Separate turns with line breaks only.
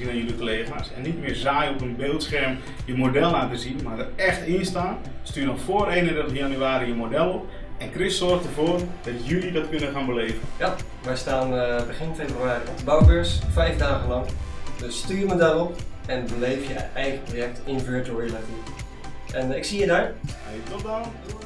zien aan jullie collega's en niet meer zaaien op een beeldscherm je model laten zien, maar er echt in staan, stuur dan voor 31 januari je model op en Chris zorgt ervoor dat jullie dat kunnen gaan beleven.
Ja, wij staan begin februari op de bouwbeurs, 5 dagen lang. Dus stuur je model op en beleef je eigen project in virtual reality. En ik zie je daar.
Hey, tot dan!